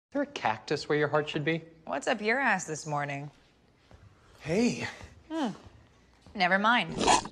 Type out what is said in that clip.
there a cactus where your heart should be? What's up your ass this morning? Hey. Never mind.